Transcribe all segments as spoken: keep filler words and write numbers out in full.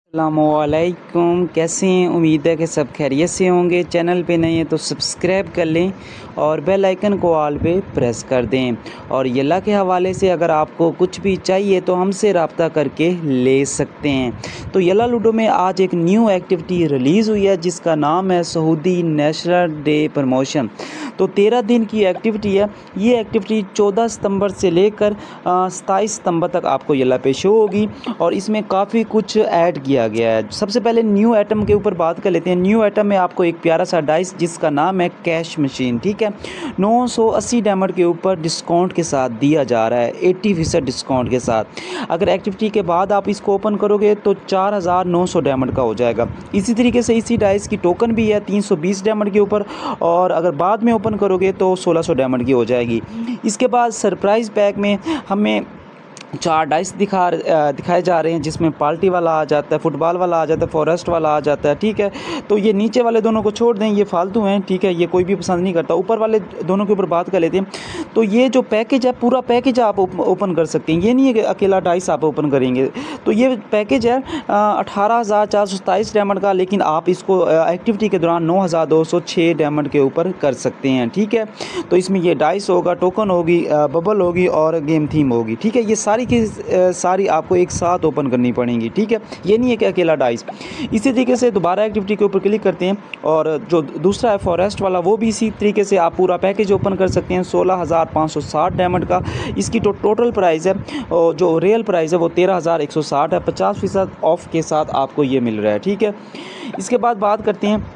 अस्सलामुअलैकुम, कैसे हैं? उम्मीद है कि सब खैरियत से होंगे। चैनल पे नए हैं तो सब्सक्राइब कर लें और बेल आइकन को ऑल पे प्रेस कर दें। और यल्ला के हवाले से अगर आपको कुछ भी चाहिए तो हमसे रब्ता करके ले सकते हैं। तो यल्ला लूडो में आज एक न्यू एक्टिविटी रिलीज़ हुई है जिसका नाम है सऊदी नेशनल डे प्रमोशन। तो तेरह दिन की एक्टिविटी है। ये एक्टिविटी चौदह सितंबर से लेकर सताईस सितंबर तक आपको यल्ला पे शो होगी और इसमें काफ़ी कुछ ऐड किया गया है। सबसे पहले न्यू आइटम के ऊपर बात कर लेते हैं। न्यू आइटम में आपको एक प्यारा सा डाइस जिसका नाम है कैश मशीन, ठीक है। नौ सौ अस्सी डायमंड के ऊपर डिस्काउंट के साथ दिया जा रहा है, अस्सी फीसद डिस्काउंट के साथ। अगर एक्टिविटी के बाद आप इसको ओपन करोगे तो चार हज़ार नौ सौ डायमंड का हो जाएगा। इसी तरीके से इसी डाइस की टोकन भी है तीन सौ बीस डायमंड के ऊपर और अगर बाद में ओपन करोगे तो सोलह सौ डायमंड की हो जाएगी। इसके बाद सरप्राइज़ पैक में हमें चार डाइस दिखा दिखाए जा रहे हैं जिसमें पार्टी वाला आ जाता है, फुटबॉल वाला आ जाता है, फॉरेस्ट वाला आ जाता है, ठीक है। तो ये नीचे वाले दोनों को छोड़ दें, ये फालतू हैं, ठीक है, ये कोई भी पसंद नहीं करता। ऊपर वाले दोनों के ऊपर बात कर लेते हैं। तो ये जो पैकेज है पूरा पैकेज आप ओपन कर सकते हैं, ये नहीं है कि अकेला डाइस आप ओपन करेंगे। तो ये पैकेज है अठारह हज़ार चार सौ सताईस डायमंड का, लेकिन आप इसको एक्टिविटी के दौरान नौ हज़ार दो सौ छः डायमंड के ऊपर कर सकते हैं, ठीक है। तो इसमें ये डाइस होगा, टोकन होगी, बबल होगी और गेम थीम होगी, ठीक है। ये सारी की सारी आपको एक साथ ओपन करनी पड़ेंगी, ठीक है। ये नहीं है कि अकेला डाइस। इसी तरीके से दोबारा एक्टिविटी के ऊपर क्लिक करते हैं और जो दूसरा है फॉरेस्ट वाला वो भी इसी तरीके से आप पूरा पैकेज ओपन कर सकते हैं। सोलह हज़ार पाँच सौ साठ डायमंड का इसकी टो, टोटल प्राइस है और जो रियल प्राइस है वो तेरह हज़ार एक सौ साठ है। पचास फीसद ऑफ के साथ आपको ये मिल रहा है, ठीक है। इसके बाद बात करते हैं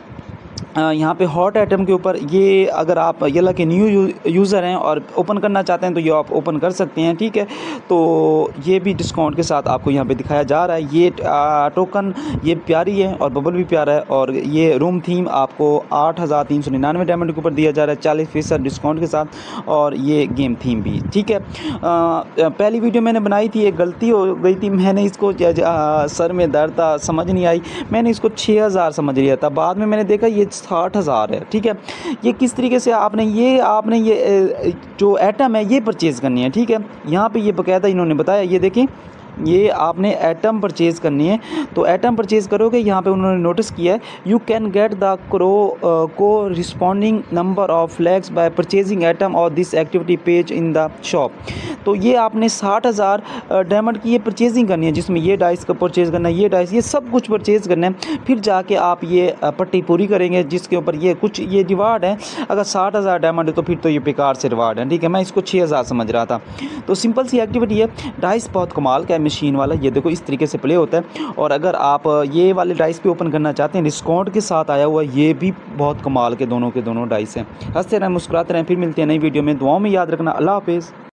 यहाँ पे हॉट आइटम के ऊपर। ये अगर आप यल्ला के न्यू यू, यूज़र हैं और ओपन करना चाहते हैं तो ये आप ओपन कर सकते हैं, ठीक है। तो ये भी डिस्काउंट के साथ आपको यहाँ पे दिखाया जा रहा है। ये आ, टोकन ये प्यारी है और बबल भी प्यारा है और ये रूम थीम आपको आठ हज़ार तीन सौ निन्यानवे डायमंड के ऊपर दिया जा रहा है चालीस फीसद डिस्काउंट के साथ और ये गेम थीम भी, ठीक है। आ, पहली वीडियो मैंने बनाई थी, एक गलती हो गई थी, मैंने इसको आ, सर में दर्द था, समझ नहीं आई, मैंने इसको छः हज़ार समझ लिया था। बाद में मैंने देखा ये साठ हज़ार है, ठीक है। ये किस तरीके से आपने ये आपने ये जो आइटम है ये परचेज़ करनी है, ठीक है। यहाँ पे ये बकायदा इन्होंने बताया, ये देखें, ये आपने एटम परचेज़ करनी है। तो एटम परचेज़ करोगे, यहाँ पे उन्होंने नोटिस किया है you can get the corresponding number of flags by purchasing item और this activity page in the shop. तो ये आपने साठ हज़ार डायमंड की ये परचेजिंग करनी है जिसमें ये डाइस का परचेज़ करना है, ये डाइस, ये सब कुछ परचेज़ करना है। फिर जाके आप ये पट्टी पूरी करेंगे जिसके ऊपर ये कुछ ये रिवार्ड है। अगर साठ हज़ार डायमंड है तो फिर तो ये बेकार से रिवार्ड है, ठीक है। मैं इसको छः हज़ार समझ रहा था। तो सिंपल सी एक्टिविटी है। डाइस बहुत कमाल का है, मशीन वाला, ये देखो इस तरीके से प्ले होता है। और अगर आप ये वाले डाइस पे ओपन करना चाहते हैं, डिस्काउंट के साथ आया हुआ, ये भी बहुत कमाल के दोनों के दोनों डाइस हैं। हंसते रहें, मुस्कुराते रहें। फिर मिलते हैं नई वीडियो में। दुआओं में याद रखना। अल्लाह हाफिज़।